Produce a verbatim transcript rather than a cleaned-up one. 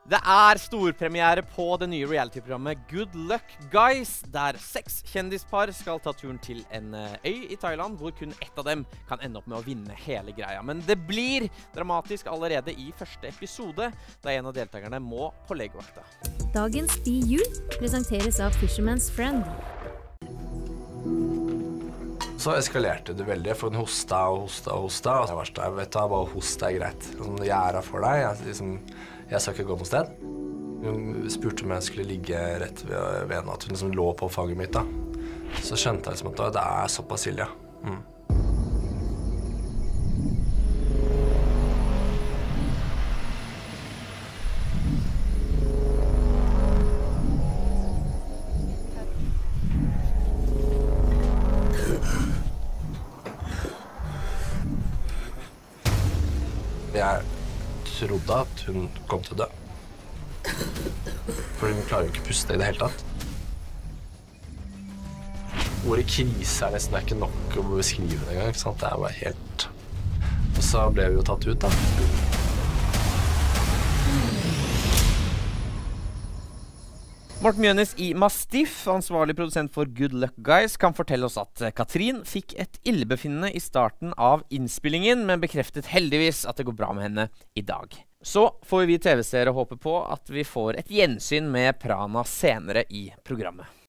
Det er storpremiere på det nye reality-programmet Good Luck Guys, der seks kjendispar skal ta turen til en øy i Thailand, hvor kun ett av dem kan ende opp med å vinne hele greia. Men det blir dramatisk allerede i første episode, da en av deltakerne må på legevakta. Dagens Be You presenteres av Fisherman's Friend. Så eskalerte det veldig, for hun hosta og hosta og hosta. Og det verste er, vet du, bare hosta er greit. Sånn, jeg er her for deg, jeg, liksom, jeg skal ikke gå noe sted. Hun spurte om jeg skulle ligge rett ved, ved henne, at hun liksom lå på fanget mitt da. Så skjønte jeg liksom at det er såpass ille. Mm. Jeg trodde at hun kom til å dø. For hun klarer jo ikke å puste i det hele tatt. Ordet krise er nesten ikke nok å beskrive det engang, ikke sant? Det er bare helt... Og så ble vi jo tatt ut, da. Morten Mjønes i Mastiff, ansvarlig produsent for Good Luck Guys, kan fortelle oss at Katrin fikk et illebefinnende i starten av innspillingen, men bekreftet heldigvis at det går bra med henne i dag. Så får vi T V-seere håpe på at vi får et gjensyn med Prana senere i programmet.